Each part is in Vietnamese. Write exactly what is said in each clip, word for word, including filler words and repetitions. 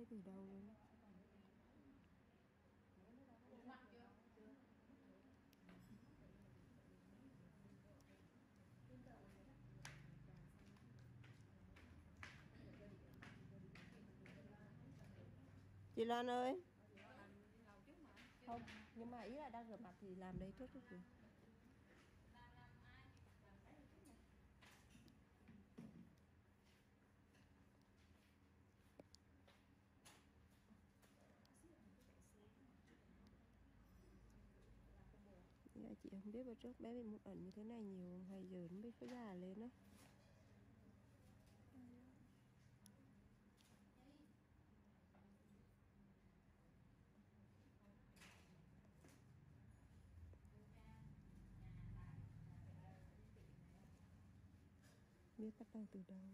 thấy từ đâu luôn. Chị Loan ơi. Không, nhưng mà ý là đang rửa mặt thì làm đấy trước chút rồi. Dạ, chị không biết bữa trước bé bị mụn ẩn như thế này nhiều hay giờ nó mới phải già lên đó. Biết bắt đầu từ đâu.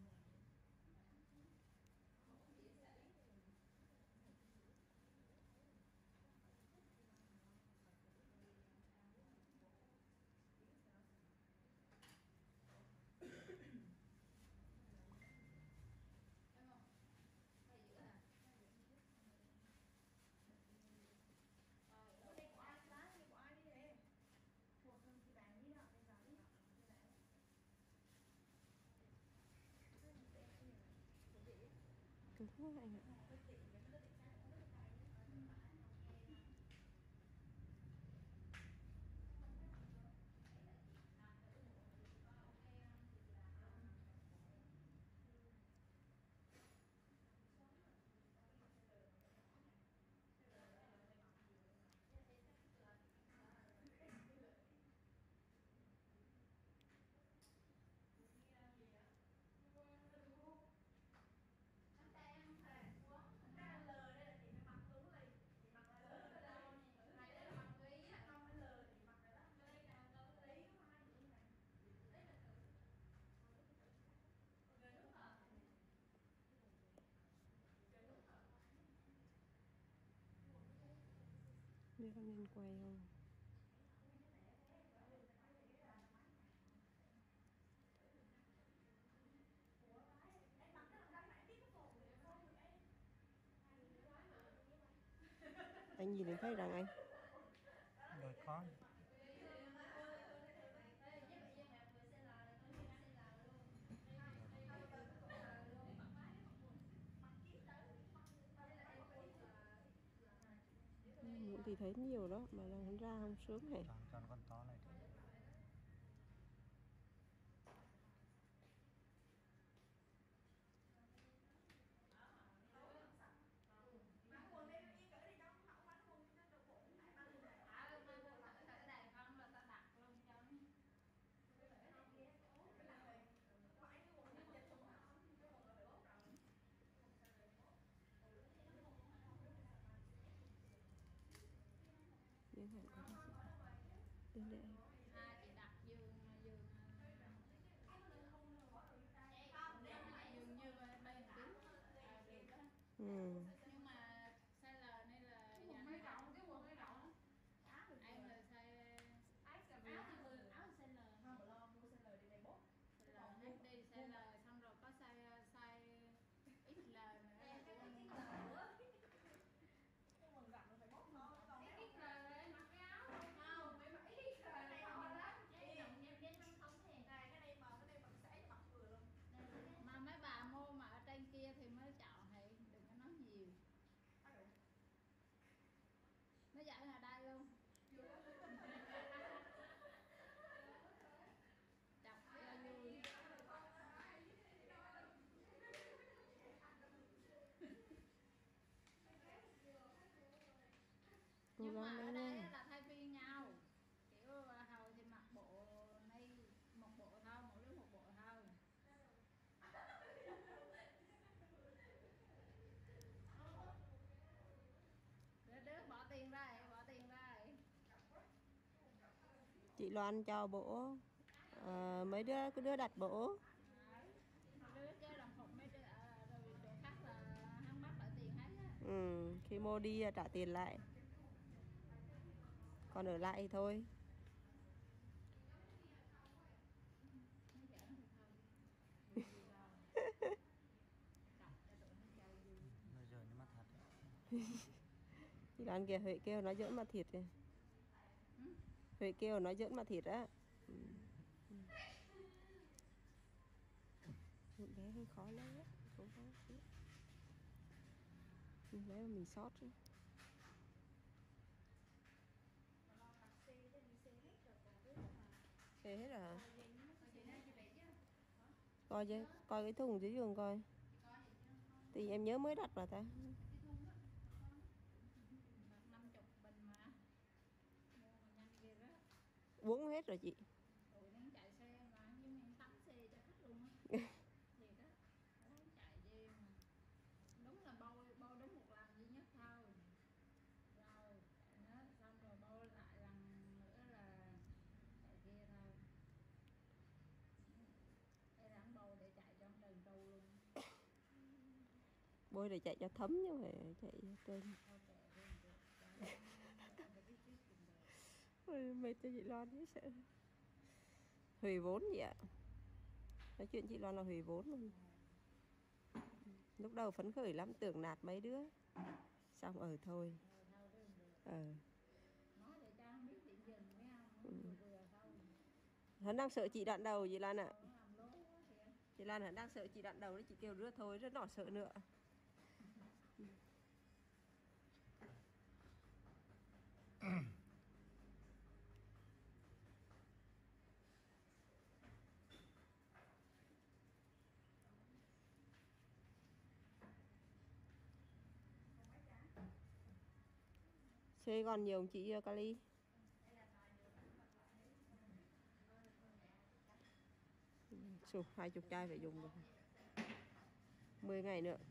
Cứng quá anh ạ. Biết con nên quay không? Anh nhìn đến thấy rằng anh Rồi có. mụn thì thấy nhiều đó mà là nó ra không sướng này. Chọn chọn con to này thì Miếng hẳn có được đến đây. À, chị đặt giường giường giường như đây một tiếng. Ừ. Nhưng mà size L này là quần hơi rộng, cái quần hơi rộng. Anh là size áo áo size L. Không, lo mua size L đi này bốt. L hết đi size L xong rồi có size size ích lờ nữa. Quần rộng phải bốt nó, còn cái ích lờ này mặc cái áo không, phải mặc ích lờ này to lắm. Cái rộng em đến năm không thì. Này cái này mà cái này mặc sẽ mặc vừa luôn. Mà mấy bà mua mà ở trên kia thì mới chọn thì đừng có nói nhiều. Nó dạy ở đây luôn. Chọc cho vui. Nhưng mà ở đây là thay phiên nhau. Kiểu hầu thì mặc bộ này một bộ thôi, mỗi đứa một bộ thôi. Đứa, đứa bỏ tiền ra, bỏ tiền ra. Chị Loan cho bộ à, mấy đứa cái đứa đặt bộ. Đứa chơi đồng phục mấy đứa rồi chỗ khác là hắn bắt lại tiền hết á. Ừ, khi mua đi trả tiền lại. Còn ở lại thì thôi. bây giờ nhưng mà thật. Chị Lan kìa, Huệ kêu nó giỡn mà thịt kìa. Huệ kêu nó giỡn mà thịt á. Ừ. Một bé hơi khó lấy á, không có chứ. Mình lấy mà mình sót chứ. Xê hết rồi hả? Coi chứ, coi cái thùng dưới giường coi. Thì em nhớ mới đặt vào ta. Uống hết rồi chị. Tụi nó chạy xe mà nhưng mình tắm xe cho khách luôn á. Thiệt á. Nó chạy đi mà. Đúng là bôi bôi đúng một lần duy nhất thôi. Rồi nó xong rồi bôi lại lần nữa là chạy kia thôi. Đây là bôi để chạy cho đường trâu luôn. Bôi để chạy cho thấm chứ không phải chạy trên. Ôi, mệt cho chị Loan chứ sợ. Hủy vốn vậy ạ. Nói chuyện chị Loan là hủy vốn luôn. Lúc đầu phấn khởi lắm, tưởng nạt mấy đứa. Xong ở thôi. Ờ. Ừ. Hắn đang sợ chị đoạn đầu chị Lan ạ. Chị Lan hắn đang sợ chị đoạn đầu đấy, chị kêu rứa thôi, rất đỏ sợ nữa. Xê còn nhiều chị Kali. Chục, hai chục chai phải dùng được mười ngày nữa.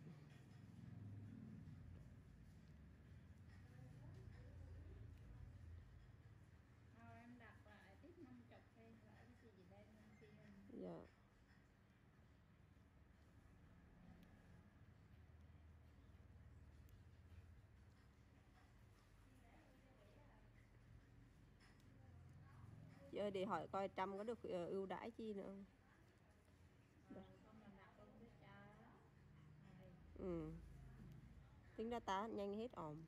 Em đặt lại tiếp năm mươi thêm lại cái gì đây năm kia. Dạ. Chị ơi, để hỏi coi Trâm có được ưu đãi chi nữa không? Ừ. Tính ra tá nhanh hết ỏm.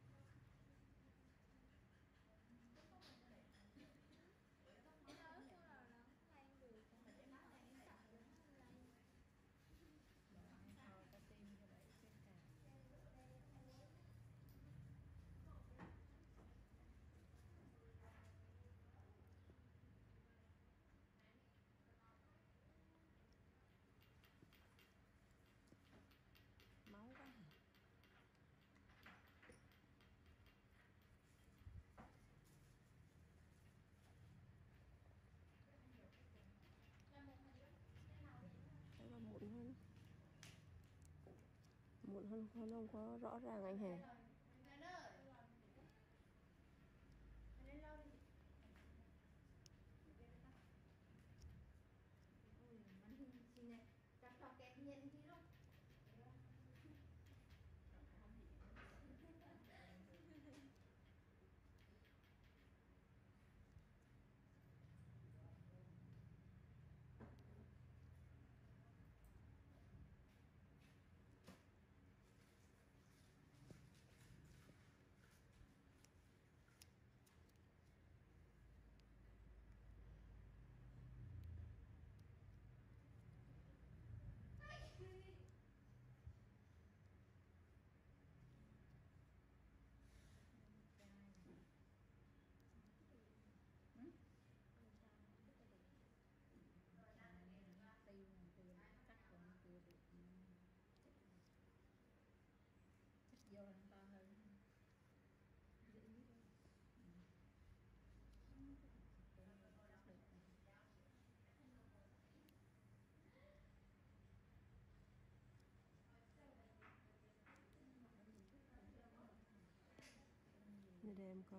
Máu quá. Thế là muộn hơn. Muộn hơn không, không có rõ ràng anh Hè. Vô anh to hơn. Để em coi.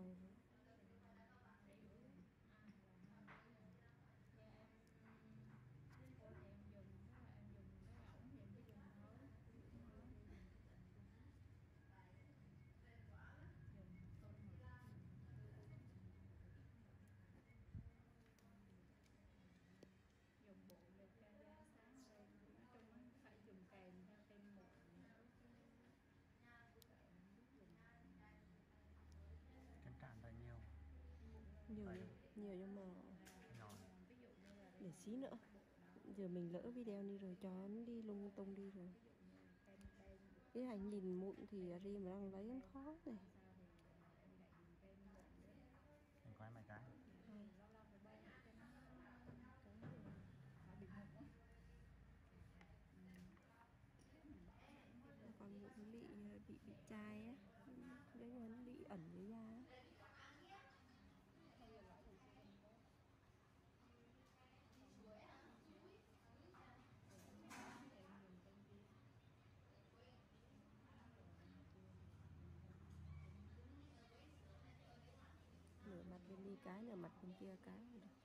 nhiều nhiều, nhiều nhưng mà Nhỏ. ví dụ như là để xí nữa. Giờ mình lỡ video đi rồi cho nó đi lung tung đi rồi. tem tem Cái hành nhìn mụn thì ri mà đang lấy nó khó này. sao thì đi lại dùng tem mụn nữa. Mình quay mấy cái. Lâu lâu phải bay cho nó tránh được nó bị mụn á. Còn mụn nó bị bị bị chai á, đấy là nó bị ẩn dưới da á. Nửa mặt bên đi cái, nửa mặt bên kia cái rồi đó.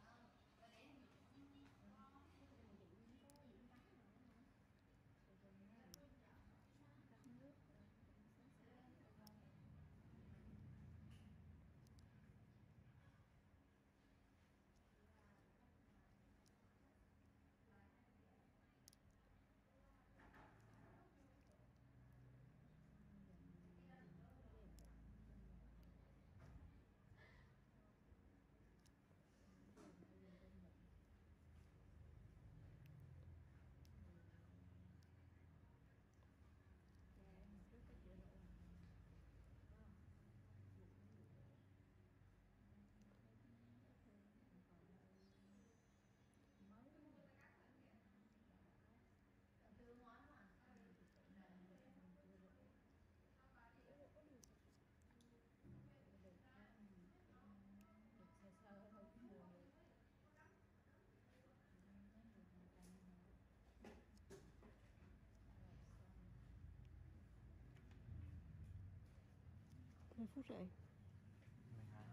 Mấy phút rồi? mười hai.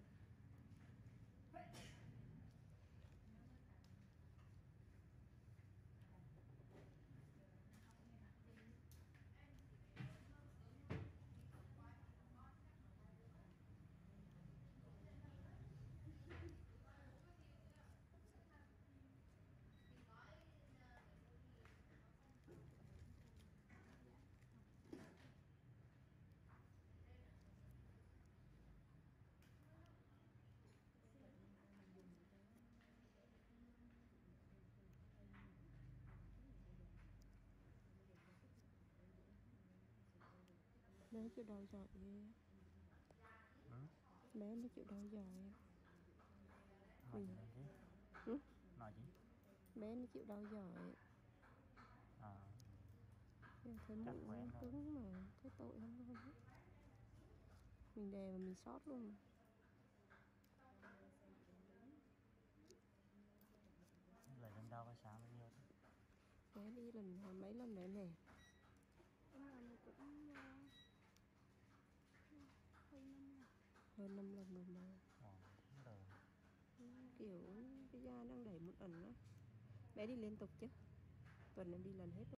Bé chịu đau giỏi ghê. Ừ? Bé nó chịu đau giỏi. Nói Mình gì nữa chứ? ừ? Nói gì? Bé nó chịu đau giỏi. À, Nhưng thấy chắc mũi quen nó rồi. cứng mà thấy tội lắm luôn á. Mình đè mà mình sót luôn. Lấy lần đầu và sáng bao nhiêu thôi. Bé đi lần mấy lần nữa nè. Em làm cũng uh, hơn năm lần. Hơn năm lần rồi mà. Ồ, đời. Ừ, kiểu cái da đang đẩy một ẩn á. Bé đi liên tục chứ. Tuần em đi lần hết rồi.